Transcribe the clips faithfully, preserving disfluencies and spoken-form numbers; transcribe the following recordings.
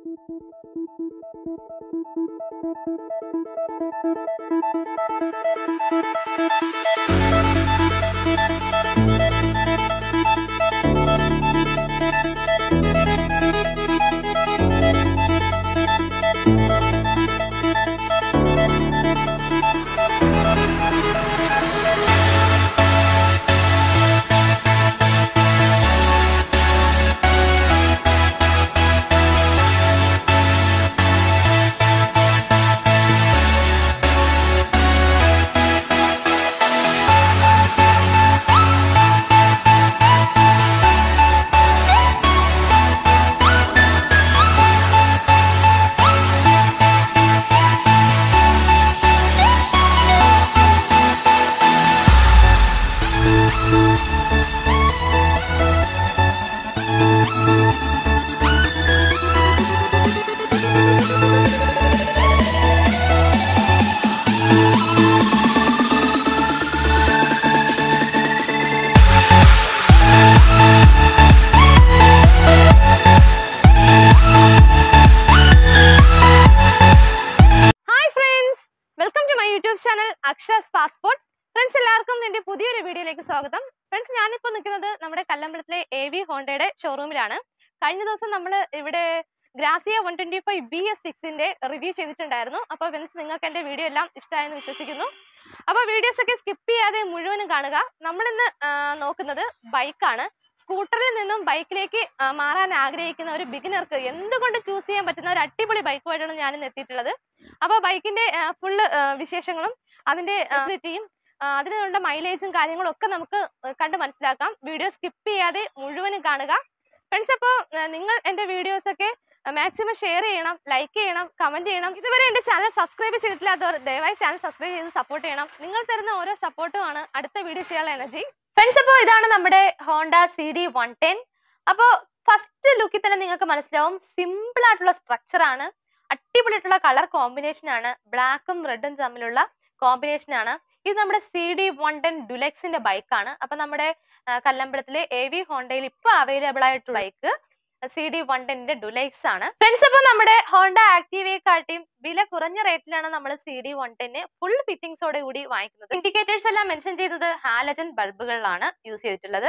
Aksharas passport. Friends, എല്ലാവർക്കും എൻ്റെ പുതിയൊരു വീഡിയോയിലേക്ക് സ്വാഗതം. Friends, ഞാൻ ഇപ്പോൾ നിൽക്കുന്നത് നമ്മുടെ കല്ലമ്പലത്തിലെ A V Honda'യുടെ ഷോറൂമിലാണ്. കഴിഞ്ഞ ദിവസം നമ്മൾ ഇവിടെ Grazia one twenty-five B S six ന്റെ റിവ്യൂ ചെയ്തിട്ടുണ്ടായിരുന്നു. അപ്പോൾ friends, നിങ്ങൾക്ക് എൻ്റെ വീഡിയോ എല്ലാം ഇഷ്ടമായെന്ന് വിശ്വസിക്കുന്നു. അപ്പോൾ വീഡിയോസ് ഒക്കെ സ്കിപ്പ് ചെയ്യാതെ മുഴുവനും കാണുക. നമ്മൾ ഇന്ന് നോക്കുന്നത് ബൈക്കാണ്. സ്കൂട്ടറിൽ നിന്നും ബൈക്കിലേക്ക് മാറാൻ ആഗ്രഹിക്കുന്ന ഒരു ബിഗിനർക്ക് എന്തുകൊണ്ട് ചൂസ് ചെയ്യാൻ പറ്റുന്ന ഒരു അടിപൊളി ബൈക്കുമായിട്ടാണ് ഞാൻ ഇന്ന് എത്തിയിട്ടുള്ളത്. അപ്പോൾ ബൈക്കിന്റെ ഫുള്ള് വിശേഷങ്ങളും അതിന്റെ ഫെസിലിറ്റിയും അതിനുള്ള മൈലേജും കാര്യങ്ങളും ഒക്കെ നമുക്ക് കണ്ട് മനസ്സിലാക്കാം. വീഡിയോ സ്കിപ്പ് ചെയ്യാതെ മുഴുവനും കാണുക. ഫ്രണ്ട്സ്, അപ്പോൾ നിങ്ങൾ എൻ്റെ വീഡിയോസ് ഒക്കെ മാക്സിമം ഷെയർ ചെയ്യണം, ലൈക്ക് ചെയ്യണം, കമന്റ് ചെയ്യണം. ഇതുവരെ എൻ്റെ ചാനൽ സബ്സ്ക്രൈബ് ചെയ്തിട്ടില്ലാത്തവർ ദയവായി ചാനൽ സബ്സ്ക്രൈബ് ചെയ്ത് സപ്പോർട്ട് ചെയ്യണം. നിങ്ങൾ തരുന്ന ഓരോ സപ്പോർട്ടുമാണ് അടുത്ത വീഡിയോ ചെയ്യാനുള്ള എനർജി. ഫ്രണ്ട്സ്, അപ്പോൾ ഇതാണ് നമ്മുടെ Honda C D one ten. അപ്പോൾ ഫസ്റ്റ് ലുക്കിൽ തന്നെ നിങ്ങൾക്ക് മനസ്സിലാവും, സിമ്പിൾ ആയിട്ടുള്ള സ്ട്രക്ചർ ആണ്, അടിപൊളിയായിട്ടുള്ള കളർ കോമ്പിനേഷൻ ആണ്, ബ്ലാക്കും റെഡും തമ്മിലുള്ള കോമ്പിനേഷൻ ആണ്. ഇത് നമ്മുടെ സി ഡി വൺ ടെൻ ഡുലക്സിന്റെ ബൈക്കാണ്. അപ്പൊ നമ്മുടെ കല്ലമ്പലത്തിലെ എ വി ഹോണ്ടയിൽ ഇപ്പൊ അവൈലബിൾ ആയിട്ടുള്ള ബൈക്ക് സി ഡി വൺ ടെന്നിന്റെ ഡുലക്സ് ആണ്. ഫ്രണ്ട്സ്, അപ്പോൾ നമ്മുടെ ഹോണ്ട ആക്റ്റീവയെക്കാട്ടിയും വില കുറഞ്ഞ റേറ്റിലാണ് നമ്മൾ സി ഡി വൺ ടെന്ന് ഫുൾ ഫിറ്റിംഗ്സോടെ കൂടി വാങ്ങിക്കുന്നത്. ഇൻഡിക്കേറ്റേഴ്സ് എല്ലാം മെൻഷൻ ചെയ്തത് ഹാലജൻ ബൾബുകളിലാണ് യൂസ് ചെയ്തിട്ടുള്ളത്.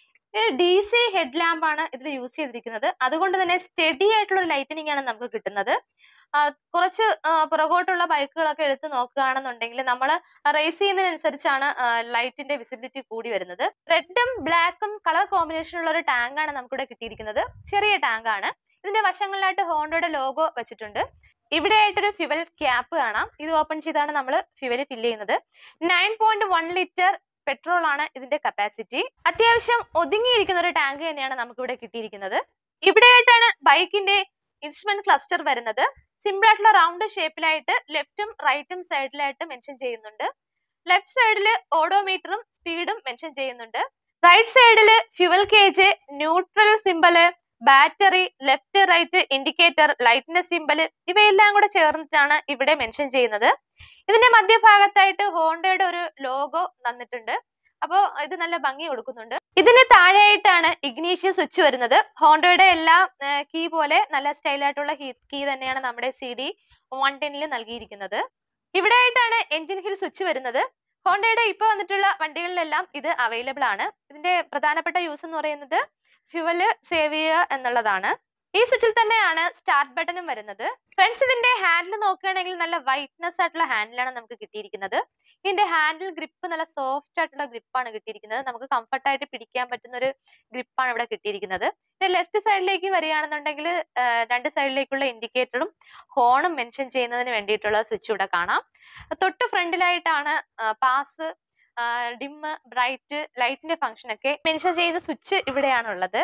ഡി സി ഹെഡ് ലാമ്പ് ആണ് ഇതിൽ യൂസ് ചെയ്തിരിക്കുന്നത്. അതുകൊണ്ട് തന്നെ സ്റ്റഡി ആയിട്ടുള്ള ഒരു ലൈറ്റനിങ് ആണ് നമുക്ക് കിട്ടുന്നത്. കുറച്ച് പുറകോട്ടുള്ള ബൈക്കുകളൊക്കെ എടുത്ത് നോക്കുകയാണെന്നുണ്ടെങ്കിൽ നമ്മൾ റേസ് ചെയ്യുന്നതിനനുസരിച്ചാണ് ലൈറ്റിന്റെ വിസിബിലിറ്റി കൂടി വരുന്നത്. റെഡും ബ്ലാക്കും കളർ കോമ്പിനേഷനുള്ള ഒരു ടാങ്ക് ആണ് നമുക്കിവിടെ കിട്ടിയിരിക്കുന്നത്. ചെറിയ ടാങ്ക് ആണ്. ഇതിന്റെ വശങ്ങളിലായിട്ട് ഹോണ്ടയുടെ ലോഗോ വെച്ചിട്ടുണ്ട്. ഇവിടെ ആയിട്ടൊരു ഫ്യുവൽ ക്യാപ്പ് കാണാം. ഇത് ഓപ്പൺ ചെയ്താണ് നമ്മൾ ഫ്യുവൽ ഫില്ല് ചെയ്യുന്നത്. Nine point one litre petrol ആണ് ഇതിന്റെ കപ്പാസിറ്റി. അത്യാവശ്യം ഒതുങ്ങിയിരിക്കുന്ന ഒരു ടാങ്ക് തന്നെയാണ് നമുക്ക് ഇവിടെ കിട്ടിയിരിക്കുന്നത്. ഇവിടെയായിട്ടാണ് ബൈക്കിന്റെ ഇൻസ്ട്രുമെന്റ് ക്ലസ്റ്റർ വരുന്നത്. സിമ്പിൾ ആയിട്ടുള്ള റൗണ്ട് ഷേപ്പിലായിട്ട് ലെഫ്റ്റും റൈറ്റും സൈഡിലായിട്ട് മെൻഷൻ ചെയ്യുന്നുണ്ട്. ലെഫ്റ്റ് സൈഡിൽ ഓഡോമീറ്ററും സ്പീഡും മെൻഷൻ ചെയ്യുന്നുണ്ട്. റൈറ്റ് സൈഡിൽ fuel gauge, neutral symbol, battery, left right indicator, ലൈറ്റിന്റെ സിമ്പല്, ഇവയെല്ലാം കൂടെ ചേർന്നിട്ടാണ് ഇവിടെ മെൻഷൻ ചെയ്യുന്നത്. ഇതിന്റെ മധ്യഭാഗത്തായിട്ട് ഹോണ്ടയുടെ ഒരു ലോഗോ തന്നിട്ടുണ്ട്. അപ്പോൾ ഇത് നല്ല ഭംഗി കൊടുക്കുന്നുണ്ട്. ഇതിന് താഴെയായിട്ടാണ് ഇഗ്നീഷ്യസ് സ്വിച്ച് വരുന്നത്. ഹോണ്ടയുടെ എല്ലാ കീ പോലെ നല്ല സ്റ്റൈലായിട്ടുള്ള കീ തന്നെയാണ് നമ്മുടെ സി ഡി വൺ ടെന്നിൽ നൽകിയിരിക്കുന്നത്. ഇവിടെ ആയിട്ടാണ് എൻജിൻ ഹിൽ സ്വിച്ച് വരുന്നത്. ഹോണ്ടയുടെ ഇപ്പൊ വന്നിട്ടുള്ള വണ്ടികളിലെല്ലാം ഇത് അവൈലബിൾ ആണ്. ഇതിന്റെ പ്രധാനപ്പെട്ട യൂസ് എന്ന് പറയുന്നത് ഫ്യൂവല് സേവ് ചെയ്യുക എന്നുള്ളതാണ്. ഈ സ്വിച്ചിൽ തന്നെയാണ് സ്റ്റാർട്ട് ബട്ടണും വരുന്നത്. ഫ്രണ്ട്സ്, ഇതിന്റെ ഹാൻഡിൽ നോക്കുകയാണെങ്കിൽ നല്ല വൈറ്റ്നെസ് ആയിട്ടുള്ള ഹാൻഡിലാണ് നമുക്ക് കിട്ടിയിരിക്കുന്നത്. ഇതിന്റെ ഹാൻഡിൽ ഗ്രിപ്പ് നല്ല സോഫ്റ്റ് ആയിട്ടുള്ള ഗ്രിപ്പാണ് കിട്ടിയിരിക്കുന്നത്. നമുക്ക് കംഫർട്ടായിട്ട് പിടിക്കാൻ പറ്റുന്ന ഒരു ഗ്രിപ്പാണ് ഇവിടെ കിട്ടിയിരിക്കുന്നത്. ലെഫ്റ്റ് സൈഡിലേക്ക് വരികയാണെന്നുണ്ടെങ്കിൽ രണ്ട് സൈഡിലേക്കുള്ള ഇൻഡിക്കേറ്ററും ഹോണും മെൻഷൻ ചെയ്യുന്നതിന് വേണ്ടിയിട്ടുള്ള സ്വിച്ച് ഇവിടെ കാണാം. തൊട്ട് ഫ്രണ്ടിലായിട്ടാണ് പാസ്, ഡിമ്മ്, ബ്രൈറ്റ്, ലൈറ്റിന്റെ ഫംഗ്ഷൻ ഒക്കെ മെൻഷൻ ചെയ്ത സ്വിച്ച് ഇവിടെയാണുള്ളത്.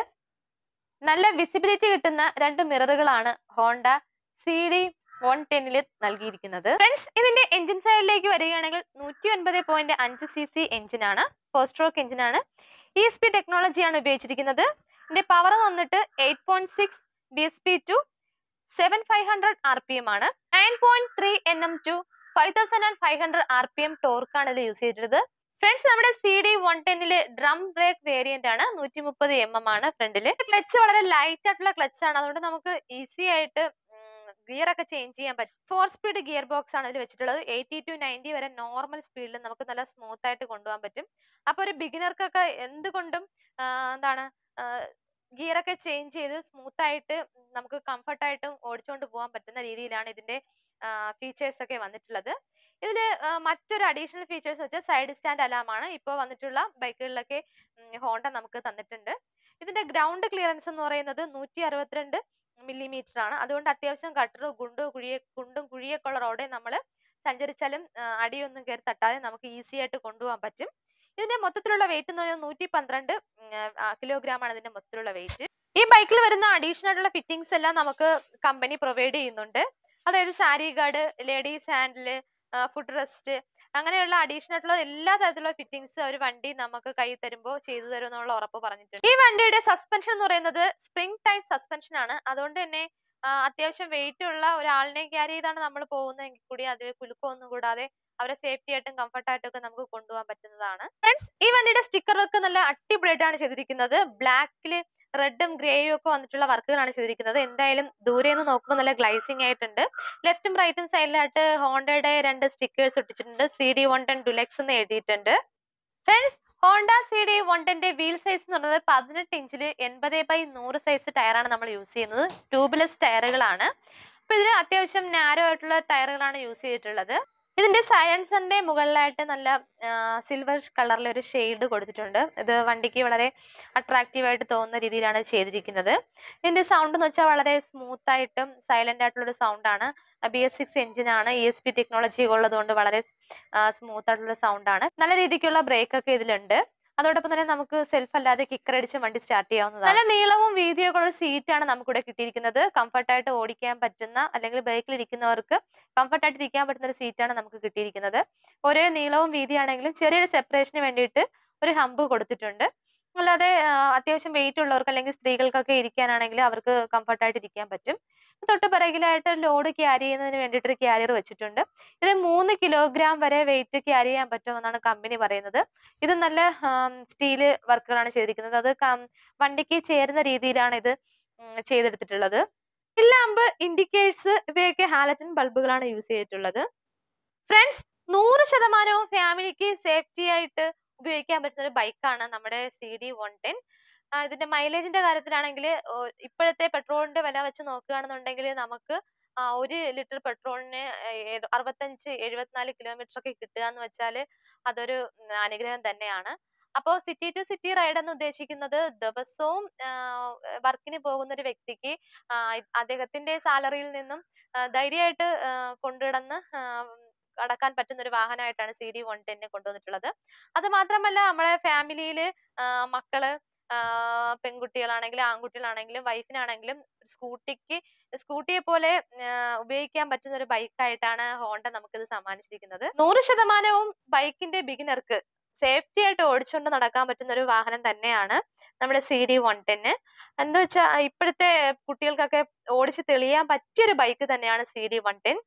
നല്ല വിസിബിലിറ്റി കിട്ടുന്ന രണ്ട് മിററുകളാണ് ഹോണ്ട സി ഡി വൺ ടെന്നിൽ നൽകിയിരിക്കുന്നത്. ഫ്രണ്ട്സ്, ഇതിന്റെ എഞ്ചിൻ സൈഡിലേക്ക് വരികയാണെങ്കിൽ നൂറ്റി ഒൻപത് പോയിന്റ് അഞ്ച് സി സി എഞ്ചിനാണ്, ഫോർ സ്ട്രോക്ക് എഞ്ചിനാണ്. ഇ എസ് പി ടെക്നോളജിയാണ് ഉപയോഗിച്ചിരിക്കുന്നത്. ഇതിന്റെ പവർ വന്നിട്ട് eight point six B S P to seven five hundred R P M ആണ്. Nine point three N M to five thousand and five hundred R P M ടോർക്കാണ് ഇതിൽ use ചെയ്തിട്ടുള്ളത്. Friends, നമ്മുടെ C D one ടെന്നില് drum brake variant ആണ്. നൂറ്റി മുപ്പത് M M ആണ് ഫ്രണ്ടില്. ക്ലച്ച് വളരെ ലൈറ്റ് ആയിട്ടുള്ള ക്ലച്ച് ആണ്. അതുകൊണ്ട് നമുക്ക് ഈസി ആയിട്ട് ഗിയർ ഒക്കെ ചേഞ്ച് ചെയ്യാൻ പറ്റും. ഫോർ സ്പീഡ് ഗിയർ ബോക്സ് ആണ് ഇതിൽ വെച്ചിട്ടുള്ളത്. എയ്റ്റി ടു നയൻറ്റി വരെ നോർമൽ സ്പീഡിൽ നമുക്ക് നല്ല സ്മൂത്ത് ആയിട്ട് കൊണ്ടുപോകാൻ പറ്റും. അപ്പൊ ഒരു ബിഗിനർക്കൊക്കെ എന്തുകൊണ്ടും എന്താണ് ഗിയർ ഒക്കെ ചേഞ്ച് ചെയ്ത് സ്മൂത്ത് ആയിട്ട് നമുക്ക് കംഫർട്ട് ആയിട്ടും ഓടിച്ചുകൊണ്ട് പോകാൻ പറ്റുന്ന രീതിയിലാണ് ഇതിന്റെ ഫീച്ചേഴ്സ് ഒക്കെ വന്നിട്ടുള്ളത്. ഇതില് മറ്റൊരു അഡീഷണൽ ഫീച്ചേഴ്സ് വെച്ചാൽ സൈഡ് സ്റ്റാൻഡ് അലാം ആണ്. ഇപ്പോൾ വന്നിട്ടുള്ള ബൈക്കുകളിലൊക്കെ ഹോണ്ട നമുക്ക് തന്നിട്ടുണ്ട്. ഇതിന്റെ ഗ്രൗണ്ട് ക്ലിയറൻസ് എന്ന് പറയുന്നത് നൂറ്റി അറുപത്തിരണ്ട് മില്ലിമീറ്റർ ആണ്. അതുകൊണ്ട് അത്യാവശ്യം ഗട്ടറും കുണ്ടും കുഴിയെ കുണ്ടും കുഴിയൊക്കെ ഉള്ള റോഡെ നമ്മൾ സഞ്ചരിച്ചാലും അടിയൊന്നും കയറി തട്ടാതെ നമുക്ക് ഈസി ആയിട്ട് കൊണ്ടുപോകാൻ പറ്റും. ഇതിന്റെ മൊത്തത്തിലുള്ള വെയിറ്റ് എന്ന് പറയുന്നത് നൂറ്റി പന്ത്രണ്ട് കിലോഗ്രാം ആണ് ഇതിന്റെ മൊത്തത്തിലുള്ള വെയിറ്റ്. ഈ ബൈക്കിൽ വരുന്ന അഡീഷണൽ ആയിട്ടുള്ള ഫിറ്റിംഗ്സ് എല്ലാം നമുക്ക് കമ്പനി പ്രൊവൈഡ് ചെയ്യുന്നുണ്ട്. അതായത് sari guard, ladies handle, foot rest, അങ്ങനെയുള്ള അഡീഷണൽ ആയിട്ടുള്ള എല്ലാ തരത്തിലുള്ള ഫിറ്റിംഗ്സ് ഒരു വണ്ടി നമുക്ക് കൈ തരുമ്പോൾ ചെയ്തു തരും എന്നുള്ള ഉറപ്പ് പറഞ്ഞിട്ടുണ്ട്. ഈ വണ്ടിയുടെ സസ്പെൻഷൻ എന്ന് പറയുന്നത് സ്പ്രിംഗ് ടൈപ്പ് സസ്പെൻഷൻ ആണ്. അതുകൊണ്ട് തന്നെ അത്യാവശ്യം വെയിറ്റ് ഉള്ള ഒരാളിനെ ക്യാരി ചെയ്താണ് നമ്മൾ പോകുന്നതെങ്കിൽ കൂടി അത് കുലുക്കമൊന്നും കൂടാതെ അവരെ സേഫ്റ്റി ആയിട്ടും കംഫർട്ട് ആയിട്ടും ഒക്കെ നമുക്ക് കൊണ്ടുപോകാൻ പറ്റുന്നതാണ്. ഫ്രണ്ട്സ്, ഈ വണ്ടിയുടെ സ്റ്റിക്കർ വർക്ക് നല്ല അടിപൊളിയായിട്ടാണ് ചെയ്തിരിക്കുന്നത്. ബ്ലാക്കില് റെഡും ഗ്രേയും ഒക്കെ വന്നിട്ടുള്ള വർക്കുകളാണ് ചെയ്തിരിക്കുന്നത്. എന്തായാലും ദൂരെ നിന്ന് നോക്കുമ്പോൾ നല്ല ഗ്ലൈസിംഗ് ആയിട്ടുണ്ട്. ലെഫ്റ്റും റൈറ്റും സൈഡിലായിട്ട് ഹോണ്ടയുടെ രണ്ട് സ്റ്റിക്കേഴ്സ് ഒട്ടിച്ചിട്ടുണ്ട്. C D one ten deluxe എന്ന് എഴുതിയിട്ടുണ്ട്. Friends, Honda C D one ടെന്റെ വീൽ സൈസ് എന്ന് പറയുന്നത് പതിനെട്ട് ഇഞ്ചില് എൺപത് ബൈ നൂറ് സൈസ് ടയറാണ് നമ്മൾ യൂസ് ചെയ്യുന്നത്. ട്യൂബ്ലെസ് ടയറുകളാണ്. അപ്പൊ ഇതിൽ അത്യാവശ്യം നാരോ ആയിട്ടുള്ള ടയറുകളാണ് യൂസ് ചെയ്തിട്ടുള്ളത്. ഇതിന്റെ സൈലൻസറിന്റെ മുകളിലായിട്ട് നല്ല സിൽവർ കളറിലെ ഒരു ഷെയ്ഡ് കൊടുത്തിട്ടുണ്ട്. ഇത് വണ്ടിക്ക് വളരെ അട്രാക്റ്റീവ് ആയിട്ട് തോന്നുന്ന രീതിയിലാണ് ചെയ്തിരിക്കുന്നത്. ഇതിന്റെ സൗണ്ട് എന്ന് വെച്ചാൽ വളരെ സ്മൂത്ത് ആയിട്ടും സൈലന്റ് ആയിട്ടുള്ള ഒരു സൗണ്ട് ആണ്. ബി എസ് സിക്സ് എഞ്ചിൻ ആണ്. ഇ എസ് പി ടെക്നോളജി ഉള്ളതുകൊണ്ട് വളരെ സ്മൂത്ത് ആയിട്ടുള്ള സൗണ്ട് ആണ്. നല്ല രീതിക്കുള്ള ബ്രേക്ക് ഒക്കെ ഇതിലുണ്ട്. അതോടൊപ്പം തന്നെ നമുക്ക് സെൽഫ് അല്ലാതെ കിക്കർ അടിച്ച് വണ്ടി സ്റ്റാർട്ട് ചെയ്യാവുന്നതാണ്. നല്ല നീളവും വീതിയൊക്കെ ഉള്ള സീറ്റാണ് നമുക്കിവിടെ കിട്ടിയിരിക്കുന്നത്. കംഫർട്ടായിട്ട് ഓടിക്കാൻ പറ്റുന്ന അല്ലെങ്കിൽ ബൈക്കിൽ ഇരിക്കുന്നവർക്ക് കംഫർട്ടായിട്ട് ഇരിക്കാൻ പറ്റുന്ന ഒരു സീറ്റാണ് നമുക്ക് കിട്ടിയിരിക്കുന്നത്. ഒരേ നീളവും വീതിയാണെങ്കിലും ചെറിയൊരു സെപ്പറേഷന് വേണ്ടിയിട്ട് ഒരു ഹമ്പ് കൊടുത്തിട്ടുണ്ട്. അല്ലാതെ അത്യാവശ്യം വെയിറ്റ് ഉള്ളവർക്ക് അല്ലെങ്കിൽ സ്ത്രീകൾക്കൊക്കെ ഇരിക്കാനാണെങ്കിൽ അവർക്ക് കംഫർട്ടായിട്ട് ഇരിക്കാൻ പറ്റും. തൊട്ട് പിറകിലായിട്ട് ലോഡ് ക്യാരി ചെയ്യുന്നതിന് വേണ്ടിയിട്ട് ഒരു ക്യാരിയർ വെച്ചിട്ടുണ്ട്. ഇത് മൂന്ന് കിലോഗ്രാം വരെ വെയിറ്റ് ക്യാരി ചെയ്യാൻ പറ്റുമെന്നാണ് കമ്പനി പറയുന്നത്. ഇത് നല്ല സ്റ്റീല് വർക്കുകളാണ് ചെയ്തിരിക്കുന്നത്. അത് വണ്ടിക്ക് ചേരുന്ന രീതിയിലാണ് ഇത് ചെയ്തെടുത്തിട്ടുള്ളത്. ലാമ്പ്, ഇൻഡിക്കേറ്റേഴ്സ് ഇവയൊക്കെ ഹാലജൻ ബൾബുകളാണ് യൂസ് ചെയ്തിട്ടുള്ളത്. ഫ്രണ്ട്സ്, നൂറ് ശതമാനവും ഫാമിലിക്ക് സേഫ്റ്റി ആയിട്ട് ഉപയോഗിക്കാൻ പറ്റുന്ന ഒരു ബൈക്കാണ് നമ്മുടെ സി ഡി വൺ ടെൻ. ഇതിന്റെ മൈലേജിന്റെ കാര്യത്തിലാണെങ്കിൽ ഇപ്പോഴത്തെ പെട്രോളിന്റെ വില വെച്ച് നോക്കുകയാണെന്നുണ്ടെങ്കിൽ നമുക്ക് ഒരു ലിറ്റർ പെട്രോളിന് അറുപത്തഞ്ച് എഴുപത്തിനാല് കിലോമീറ്റർ ഒക്കെ കിട്ടുക എന്ന് വെച്ചാൽ അതൊരു അനുഗ്രഹം തന്നെയാണ്. അപ്പോൾ സിറ്റി ടു സിറ്റി റൈഡ് എന്ന് ഉദ്ദേശിക്കുന്നത് ദിവസവും വർക്കിന് പോകുന്ന ഒരു വ്യക്തിക്ക് അദ്ദേഹത്തിന്റെ സാലറിയിൽ നിന്നും ധൈര്യമായിട്ട് കൊണ്ടുകിടന്ന് കടക്കാൻ പറ്റുന്ന ഒരു വാഹനമായിട്ടാണ് സി ഡി വൺ ടെന്നെ കൊണ്ടുവന്നിട്ടുള്ളത്. അത് മാത്രമല്ല, നമ്മളെ ഫാമിലിയില് മക്കള്, പെൺകുട്ടികളാണെങ്കിലും ആൺകുട്ടികളാണെങ്കിലും വൈഫിനാണെങ്കിലും സ്കൂട്ടിക്ക് സ്കൂട്ടിയെ പോലെ ഉപയോഗിക്കാൻ പറ്റുന്ന ഒരു ബൈക്കായിട്ടാണ് ഹോണ്ട നമുക്കിത് സമ്മാനിച്ചിരിക്കുന്നത്. നൂറ് ശതമാനവും ബൈക്കിന്റെ ബിഗിനർക്ക് സേഫ്റ്റി ആയിട്ട് ഓടിച്ചുകൊണ്ട് നടക്കാൻ പറ്റുന്ന ഒരു വാഹനം തന്നെയാണ് നമ്മുടെ സി ഡി വൺ ടെന്ന്. എന്താ വെച്ചാൽ ഇപ്പോഴത്തെ കുട്ടികൾക്കൊക്കെ ഓടിച്ച് തെളിയാൻ പറ്റിയൊരു ബൈക്ക് തന്നെയാണ് സി ഡി വൺ ടെൻ.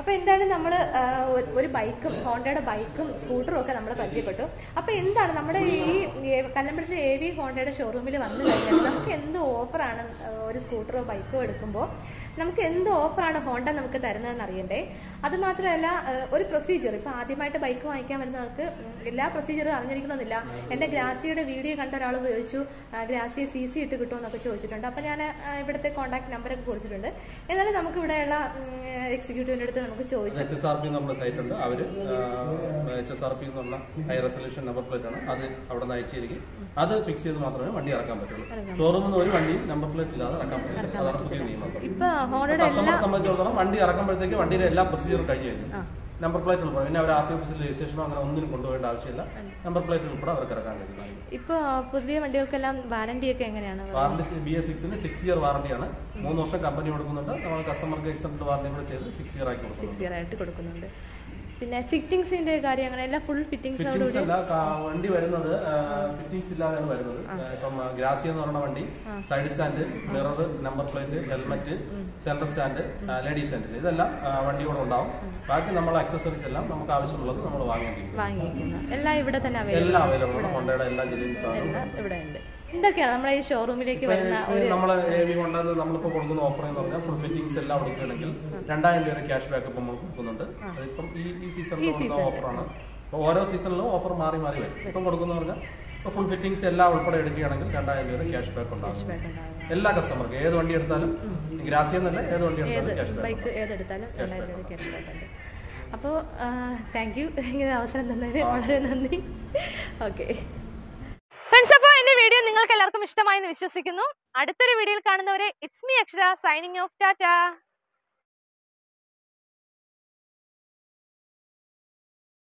അപ്പോൾ എന്തായാലും നമ്മൾ ഒരു ബൈക്കും ഹോണ്ടയുടെ ബൈക്കും സ്കൂട്ടറും ഒക്കെ നമ്മൾ പരിചയപ്പെട്ടു. അപ്പോൾ എന്താണ് നമ്മുടെ ഈ കല്ലമ്പലത്തെ എ വി ഹോണ്ടയുടെ ഷോറൂമിൽ വന്നു കഴിഞ്ഞാൽ നമുക്ക് എന്ത് ഓഫറാണ് ഒരു സ്കൂട്ടറോ ബൈക്കോ എടുക്കുമ്പോൾ നമുക്ക് എന്ത് ഓഫറാണ് ഹോണ്ട നമുക്ക് തരുന്നതെന്ന് അറിയണ്ടേ. അത് മാത്രമല്ല ഒരു പ്രൊസീജിയർ, ഇപ്പോൾ ആദ്യമായിട്ട് ബൈക്ക് വാങ്ങിക്കാൻ വരുന്നവർക്ക് എല്ലാ പ്രൊസീജിയറും അറിഞ്ഞിരിക്കണമെന്നില്ല. എൻ്റെ ഗ്രാസിയുടെ വീഡിയോ കണ്ട ഒരാൾ ചോദിച്ചു ഗ്രാസിയെ സി സി ഇട്ട് കിട്ടുമെന്നൊക്കെ ചോദിച്ചിട്ടുണ്ട്. അപ്പോൾ ഞാൻ ഇവിടുത്തെ കോൺടാക്ട് നമ്പറൊക്കെ കൊടുത്തിട്ടുണ്ട്. എന്നാലും നമുക്ക് ഇവിടെയുള്ള എക്സിക്യൂട്ടീവിൻ്റെ അടുത്ത് നമുക്ക് ചോദിച്ചു. എച്ച് എസ് ആർ പി നമ്മുടെ സൈറ്റ് ഉണ്ട്. അവർ എച്ച് എസ് ആർ പി എന്നുള്ള ഹൈ റെസൊല്യൂഷൻ നമ്പർ പ്ലേറ്റ് ആണ്, അത് അവിടെ നിന്ന് അയച്ചിരിക്കും. അത് ഫിക്സ് ചെയ്ത് മാത്രമേ വണ്ടി ഇറക്കാൻ പറ്റുള്ളൂ. ഷോറൂമിൽ നിന്ന് ഒരു വണ്ടി നമ്പർ പ്ലേറ്റ് ഇല്ലാതെ ഇറക്കാൻ പറ്റില്ല. അതാണ് പുതിയ നിയമം. കസ്റ്റമറെ സംബന്ധിച്ചിടത്തോളം വണ്ടി ഇറക്കുമ്പോഴത്തേക്ക് വണ്ടിയുടെ എല്ലാ പ്രൊസീജിയറും കഴിഞ്ഞു കഴിഞ്ഞു. നമ്പർ പ്ലേറ്റ് ഉൾപ്പെടെ പിന്നെ അവർ ആർ ടി ഓഫീസിൽ രജിസ്ട്രേഷനോ അങ്ങനെ ഒന്നിനും കൊണ്ടുപോകേണ്ട ആവശ്യമില്ല. നമ്പർ പ്ലേറ്റ് ഉൾപ്പെടെ അവർക്ക് ഇറക്കാൻ കഴിയും. ഇപ്പൊ പുതിയ വണ്ടികൾക്കെല്ലാം വാറന്റി ഒക്കെ എങ്ങനെയാണ്? വാറന്റി ബി എസ് സിക്സിന് സിക്സ് ഇയർ വാറന്റിയാണ്. മൂന്ന് വർഷം കമ്പനി കൊടുക്കുന്നുണ്ട്. നമ്മൾ കസ്റ്റമർക്ക് എക്സെപ്റ്റ് വാറന്റി കൂടെ ചെയ്ത് സിക്സ് ഇയർ ആക്കി കൊടുക്കും. സിക്സ് ഇയർ ആയിട്ട് കൊടുക്കുന്നുണ്ട്. പിന്നെ ഫിറ്റിംഗ്സിന്റെ കാര്യം അങ്ങനെ എല്ലാ ഫുൾ ഫിറ്റിംഗ്സ് അല്ല. വണ്ടി വരുന്നത് ഫിറ്റിംഗ്സ് ഇല്ലാതെയാണ് വരുന്നത്. ഇപ്പം ഗ്രാസി എന്ന് പറയുന്ന വണ്ടി side stand, mirror, number plate, helmet, central stand, ladies stand, ഇതെല്ലാം വണ്ടിയോടെ ഉണ്ടാവും. ബാക്കി നമ്മൾ അക്സസറീസ് എല്ലാം നമുക്ക് ആവശ്യമുള്ളത് നമ്മൾ വാങ്ങിയിരിക്കും. എല്ലാം ഇവിടെ തന്നെ എല്ലാം അവൈലബിൾ ആണ്. ഹോണ്ടയുടെ എല്ലാ ജില്ലയിലും ഇവിടെ ഉണ്ട്. എന്തൊക്കെയാണ് നമ്മുടെ ഈ ഷോറൂമിലേക്ക് വരുന്ന നമ്മള് ഹെവി ഹോണ്ടയിൽ നമ്മളിപ്പോ കൊടുക്കുന്ന ഓഫർ എന്ന് പറഞ്ഞാൽ ഫുൾ ഫിറ്റിംഗ്സ് എല്ലാം കൊടുക്കുകയാണെങ്കിൽ രണ്ടായിരം രൂപ ക്യാഷ് ബാക്ക് ഇപ്പം നമ്മൾ കൊടുക്കുന്നുണ്ട്. അതിപ്പം ഈ ഈ സീസണിൽ കൊടുക്കുന്ന ഓഫറാണ്. അപ്പോൾ ഓരോ സീസണിലും ഓഫർ മാറി മാറി വരും. ഇപ്പം കൊടുക്കുന്ന പറഞ്ഞാൽ ഇപ്പൊ ഫുൾ ഫിറ്റിംഗ്സ് എല്ലാം ഉൾപ്പെടെ എടുക്കുകയാണെങ്കിൽ രണ്ടായിരം രൂപ ക്യാഷ് ബാക്ക് ഉണ്ടാകും എല്ലാ കസ്റ്റമർക്കും. ഏത് വണ്ടി എടുത്താലും ഗ്രാസി എന്നല്ല, ഏത് വണ്ടി എടുത്താലും ക്യാഷ് ബാക്ക് ഏതെടുത്താലും രണ്ടായിരം രൂപ ക്യാഷ് ബാക്ക് ഉണ്ട്. അപ്പോൾ താങ്ക് യു, ഇങ്ങനെ അവസരം തന്നതിന് വളരെ നന്ദി. ഓക്കെ ഫ്രണ്ട്സ്, അപ്പോൾ എന്റെ വീഡിയോ നിങ്ങൾക്ക് എല്ലാവർക്കും ഇഷ്ടമായി എന്ന് വിശ്വസിക്കുന്നു. അടുത്തൊരു വീഡിയോയിൽ കാണുന്നവരെ it's me Akshara signing off. Tata.